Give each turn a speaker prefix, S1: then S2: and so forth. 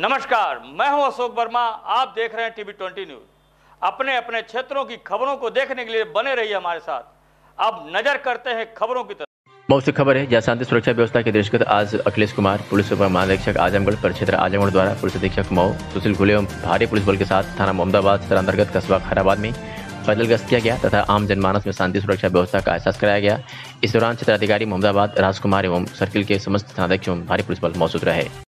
S1: नमस्कार, मैं हूं अशोक वर्मा। आप देख रहे हैं टीवी 20 न्यूज। अपने अपने क्षेत्रों की खबरों को देखने के लिए बने रहिए हमारे साथ। अब नजर करते हैं खबरों की तरफ।
S2: मऊ से खबर है, जहां शांति सुरक्षा व्यवस्था के दृष्टिगत आज अखिलेश कुमार, पुलिस उप महानिरीक्षक आजमगढ़ परिक्षेत्र आजमगढ़ द्वारा पुलिस अधीक्षक मऊ सुशील घुले एवं भारी पुलिस बल के साथ थाना मोहम्मदाबाद सदर अंतर्गत कस्बा खैराबाद में पैदल गश्त किया गया तथा आम जनमानस में शांति सुरक्षा व्यवस्था का एहसास कराया गया। इस दौरान क्षेत्राधिकारी मोहम्मदाबाद राजकुमार एवं सर्किल के समस्त थानाध्यक्ष एवं भारी पुलिस बल मौजूद रहे।